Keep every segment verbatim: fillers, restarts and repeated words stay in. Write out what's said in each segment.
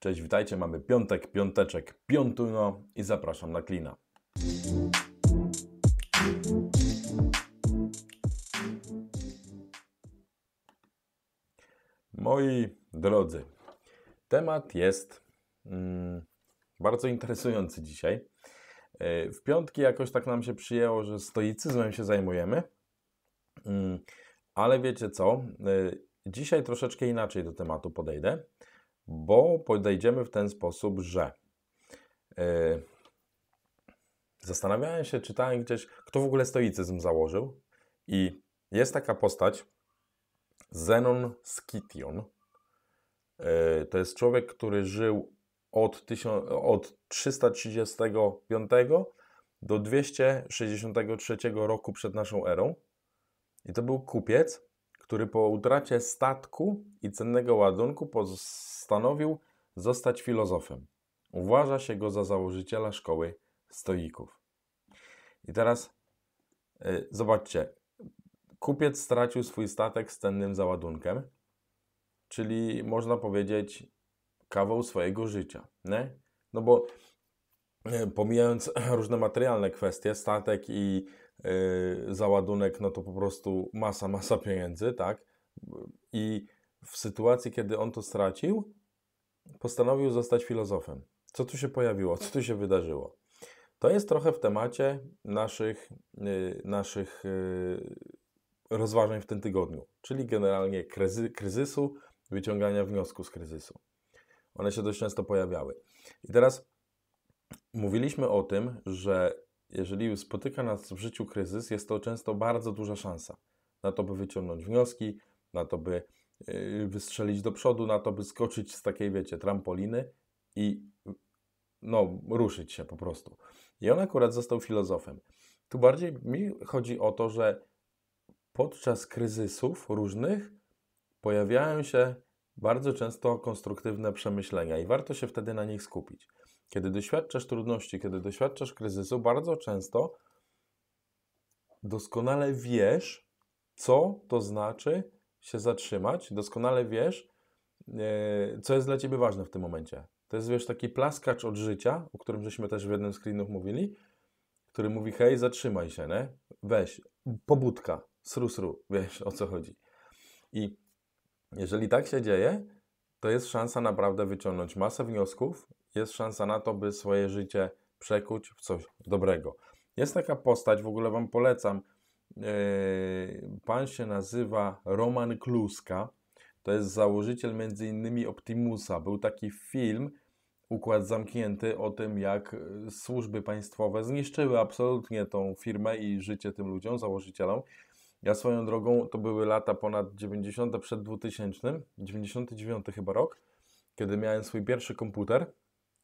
Cześć, witajcie, mamy piątek, piąteczek, piątuno i zapraszam na klina. Moi drodzy, temat jest mm, bardzo interesujący dzisiaj. W piątki jakoś tak nam się przyjęło, że stoicyzmem się zajmujemy, mm, ale wiecie co, dzisiaj troszeczkę inaczej do tematu podejdę, bo podejdziemy w ten sposób, że yy, zastanawiałem się, czytałem gdzieś, kto w ogóle stoicyzm założył i jest taka postać, Zenon Scipion. Yy, to jest człowiek, który żył od, tysiąc, od trzysta trzydziestego piątego do dwieście sześćdziesiątego trzeciego roku przed naszą erą. I to był kupiec, który po utracie statku i cennego ładunku postanowił zostać filozofem. Uważa się go za założyciela szkoły stoików. I teraz yy, zobaczcie, kupiec stracił swój statek z cennym załadunkiem, czyli można powiedzieć kawał swojego życia, nie? No bo yy, pomijając różne materialne kwestie, statek i yy, załadunek, no to po prostu masa, masa pieniędzy, tak? I w sytuacji, kiedy on to stracił, postanowił zostać filozofem. Co tu się pojawiło? Co tu się wydarzyło? To jest trochę w temacie naszych, yy, naszych yy, rozważań w tym tygodniu, czyli generalnie kryzy, kryzysu, wyciągania wniosku z kryzysu. One się dość często pojawiały. I teraz mówiliśmy o tym, że jeżeli spotyka nas w życiu kryzys, jest to często bardzo duża szansa na to, by wyciągnąć wnioski, na to, by yy, wystrzelić do przodu, na to, by skoczyć z takiej, wiecie, trampoliny i no, ruszyć się po prostu. I on akurat został filozofem. Tu bardziej mi chodzi o to, że podczas kryzysów różnych pojawiają się bardzo często konstruktywne przemyślenia i warto się wtedy na nich skupić. Kiedy doświadczasz trudności, kiedy doświadczasz kryzysu, bardzo często doskonale wiesz, co to znaczy się zatrzymać, doskonale wiesz, co jest dla Ciebie ważne w tym momencie. To jest, wiesz, taki plaskacz od życia, o którym żeśmy też w jednym z screenów mówili, który mówi, hej, zatrzymaj się, nie? Weź, pobudka, sru, sru, wiesz, o co chodzi. I jeżeli tak się dzieje, to jest szansa naprawdę wyciągnąć masę wniosków, jest szansa na to, by swoje życie przekuć w coś dobrego. Jest taka postać, w ogóle Wam polecam, pan się nazywa Roman Kluska, to jest założyciel między innymi Optimusa. Był taki film, Układ Zamknięty, o tym, jak służby państwowe zniszczyły absolutnie tą firmę i życie tym ludziom, założycielom. Ja swoją drogą, to były lata ponad dziewięćdziesiąte przed dwutysięcznym, dziewięćdziesiąty dziewiąty chyba rok, kiedy miałem swój pierwszy komputer.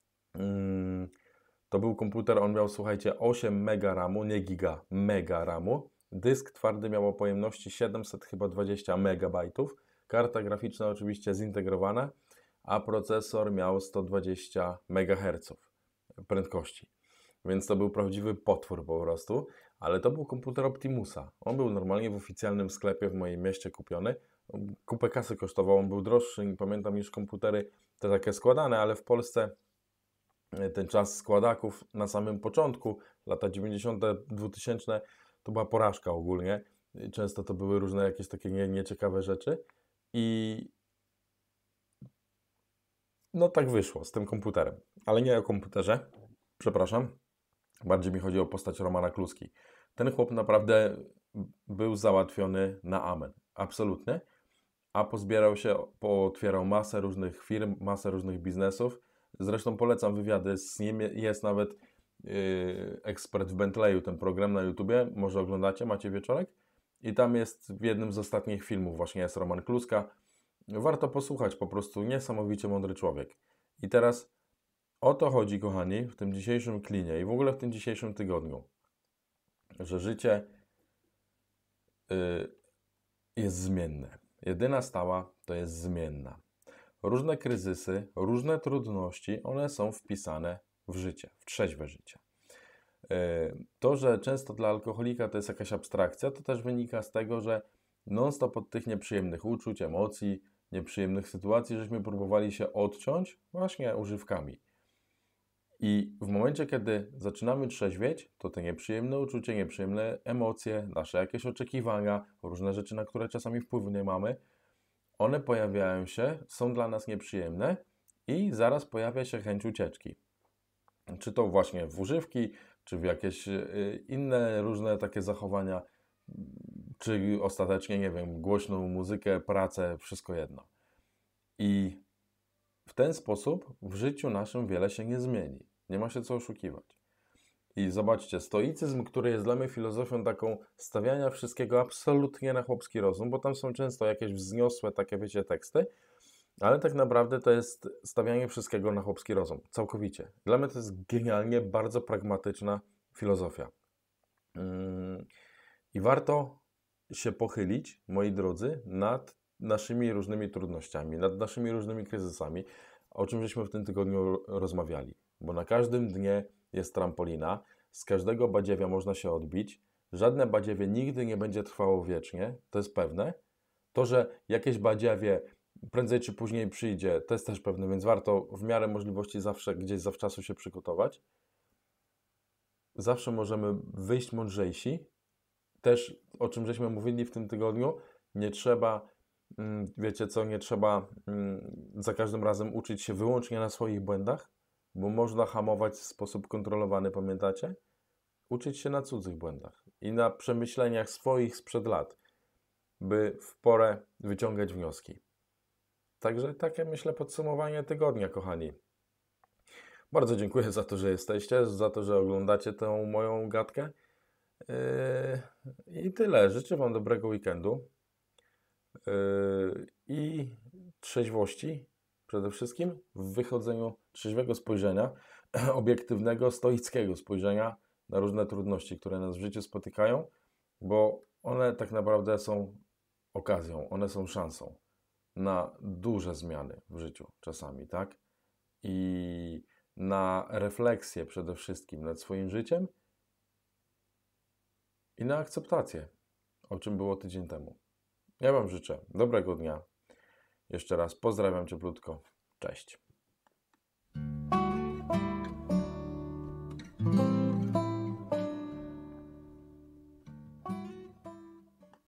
To był komputer, on miał, słuchajcie, osiem mega ramu, nie giga, mega ramu. Dysk twardy miał o pojemności siedemset chyba dwadzieścia megabajtów. Karta graficzna oczywiście zintegrowana, a procesor miał sto dwadzieścia megaherców prędkości. Więc to był prawdziwy potwór po prostu, ale to był komputer Optimusa. On był normalnie w oficjalnym sklepie w moim mieście kupiony. Kupę kasy kosztował, on był droższy, pamiętam, niż komputery te takie składane, ale w Polsce ten czas składaków na samym początku, lata dziewięćdziesiąte, dwutysięczne, to była porażka ogólnie. Często to były różne jakieś takie nie, nieciekawe rzeczy. I no tak wyszło z tym komputerem. Ale nie o komputerze, przepraszam. Bardziej mi chodzi o postać Romana Kluski. Ten chłop naprawdę był załatwiony na amen. Absolutnie. A pozbierał się, pootwierał masę różnych firm, masę różnych biznesów. Zresztą polecam wywiady z nim. Jest nawet yy, ekspert w Bentleyu, ten program na YouTubie. Może oglądacie, macie wieczorek. I tam jest w jednym z ostatnich filmów właśnie jest Roman Kluska. Warto posłuchać, po prostu niesamowicie mądry człowiek. I teraz o to chodzi, kochani, w tym dzisiejszym klinie i w ogóle w tym dzisiejszym tygodniu, że życie yy, jest zmienne. Jedyna stała to jest zmienna. Różne kryzysy, różne trudności, one są wpisane w życie, w trzeźwe życie. Yy, to, że często dla alkoholika to jest jakaś abstrakcja, to też wynika z tego, że non-stop od tych nieprzyjemnych uczuć, emocji, nieprzyjemnych sytuacji, żeśmy próbowali się odciąć właśnie używkami. I w momencie, kiedy zaczynamy trzeźwieć, to te nieprzyjemne uczucia, nieprzyjemne emocje, nasze jakieś oczekiwania, różne rzeczy, na które czasami wpływu nie mamy, one pojawiają się, są dla nas nieprzyjemne i zaraz pojawia się chęć ucieczki. Czy to właśnie w używki, czy w jakieś y, inne różne takie zachowania, czy ostatecznie, nie wiem, głośną muzykę, pracę, wszystko jedno. I w ten sposób w życiu naszym wiele się nie zmieni. Nie ma się co oszukiwać. I zobaczcie, stoicyzm, który jest dla mnie filozofią taką stawiania wszystkiego absolutnie na chłopski rozum, bo tam są często jakieś wzniosłe takie, wiecie, teksty, ale tak naprawdę to jest stawianie wszystkiego na chłopski rozum. Całkowicie. Dla mnie to jest genialnie, bardzo pragmatyczna filozofia. Yy, I warto się pochylić, moi drodzy, nad naszymi różnymi trudnościami, nad naszymi różnymi kryzysami, o czym żeśmy w tym tygodniu rozmawiali. Bo na każdym dnie jest trampolina, z każdego badziewia można się odbić, żadne badziewie nigdy nie będzie trwało wiecznie, to jest pewne. To, że jakieś badziewie prędzej czy później przyjdzie, to jest też pewne, więc warto w miarę możliwości zawsze gdzieś zawczasu się przygotować. Zawsze możemy wyjść mądrzejsi. Też, o czym żeśmy mówili w tym tygodniu, nie trzeba, wiecie co, nie trzeba za każdym razem uczyć się wyłącznie na swoich błędach, bo można hamować w sposób kontrolowany, pamiętacie? Uczyć się na cudzych błędach i na przemyśleniach swoich sprzed lat, by w porę wyciągać wnioski. Także takie, myślę, podsumowanie tygodnia, kochani. Bardzo dziękuję za to, że jesteście, za to, że oglądacie tę moją gadkę. Yy, I tyle. Życzę Wam dobrego weekendu yy, i trzeźwości przede wszystkim w wychodzeniu trzeźwego spojrzenia, obiektywnego, stoickiego spojrzenia na różne trudności, które nas w życiu spotykają, bo one tak naprawdę są okazją, one są szansą na duże zmiany w życiu czasami, tak? I na refleksję przede wszystkim nad swoim życiem i na akceptację, o czym było tydzień temu. Ja Wam życzę dobrego dnia. Jeszcze raz pozdrawiam cieplutko. Cześć.